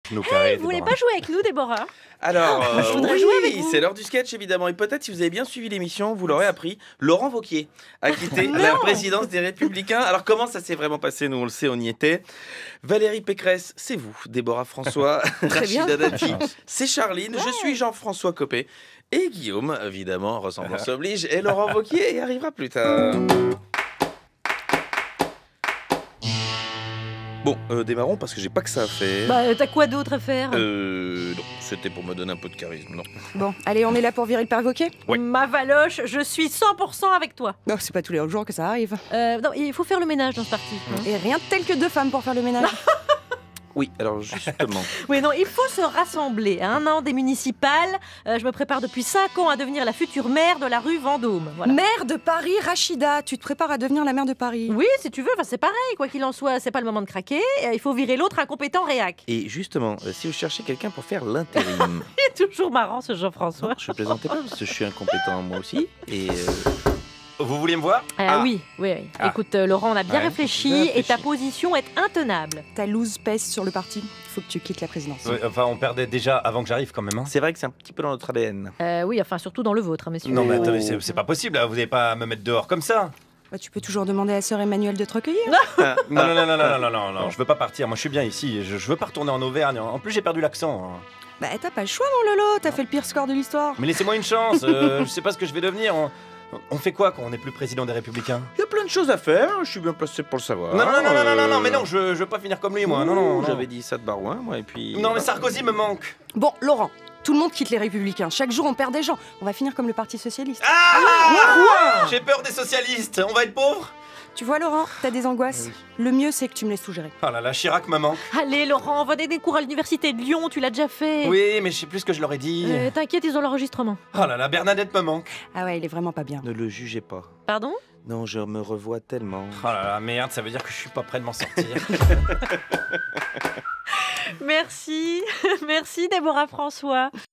Techno carré. Vous voulez pas jouer avec nous, Déborah? Alors, je voudrais jouer avec oui, vous. c'est l'heure du sketch évidemment. Et peut-être si vous avez bien suivi l'émission, vous l'aurez appris, Laurent Wauquiez a quitté la présidence des Républicains. Alors comment ça s'est vraiment passé? Nous on le sait, on y était. Valérie Pécresse, c'est vous. Déborah François, Rachida Dati, c'est Charline. Je suis Jean-François Copé. Et Guillaume, évidemment, ressemblance oblige. Et Laurent Wauquiez y arrivera plus tard. Bon, démarrons parce que j'ai pas que ça à faire. Bah, t'as quoi d'autre à faire? Non, c'était pour me donner un peu de charisme, non. Bon, allez, on est là pour virer le père Wauquiez? Ouais. Ma Valoche, je suis 100% avec toi. Non, c'est pas tous les jours que ça arrive. Non, il faut faire le ménage dans ce parti. Et rien de tel que 2 femmes pour faire le ménage. Oui, alors justement. Oui, non, il faut se rassembler. À 1 an des municipales, je me prépare depuis 5 ans à devenir la future maire de la rue Vendôme. Voilà. Maire de Paris, Rachida, tu te prépares à devenir la maire de Paris. Oui, si tu veux, c'est pareil, quoi qu'il en soit, c'est pas le moment de craquer. Il faut virer l'autre incompétent réac. Et justement, si vous cherchez quelqu'un pour faire l'intérim, C'est toujours marrant ce Jean-François. non, je plaisantais pas parce que je suis incompétent moi aussi. Et Vous vouliez me voir? Oui. Ah. Écoute, Laurent, on a bien Ouais, réfléchi bien et ta réfléchi. position est intenable. Ta loose pèse sur le parti. Il faut que tu quittes la présidence. Ouais, enfin, on perdait déjà avant que j'arrive quand même. Hein. c'est vrai que c'est un petit peu dans notre ADN. Oui, enfin, surtout dans le vôtre, hein, messieurs. Non mais attendez, c'est pas possible, là. Vous n'allez pas me mettre dehors comme ça. Bah, tu peux toujours demander à sœur Emmanuelle de te recueillir. Non, je veux pas partir, moi je suis bien ici, je veux pas retourner en Auvergne. En plus j'ai perdu l'accent. Hein. Bah, t'as pas le choix, mon Lolo, t'as fait le pire score de l'histoire. Mais laissez-moi une chance, je sais pas ce que je vais devenir. On fait quoi quand on n'est plus président des Républicains? Il y a plein de choses à faire, je suis bien placé pour le savoir. Non, mais non, je veux pas finir comme lui, moi. Non. J'avais dit ça de Barouin, moi, et puis. Non, mais Sarkozy me manque. Bon, Laurent, tout le monde quitte les Républicains. Chaque jour, on perd des gens. On va finir comme le Parti Socialiste. Ah, j'ai peur des socialistes, on va être pauvres. Tu vois, Laurent, t'as des angoisses. Le mieux, c'est que tu me laisses tout gérer. Oh là là, Chirac me manque. Allez, Laurent, on va donner des cours à l'université de Lyon, tu l'as déjà fait. Oui, mais je sais plus ce que je leur ai dit. T'inquiète, ils ont l'enregistrement. Oh là là, Bernadette me manque. Ah ouais, il est vraiment pas bien. Ne le jugez pas. Pardon? Non, je me revois tellement. Oh là là, merde, ça veut dire que je suis pas prêt de m'en sortir. Merci. Merci, Déborah François.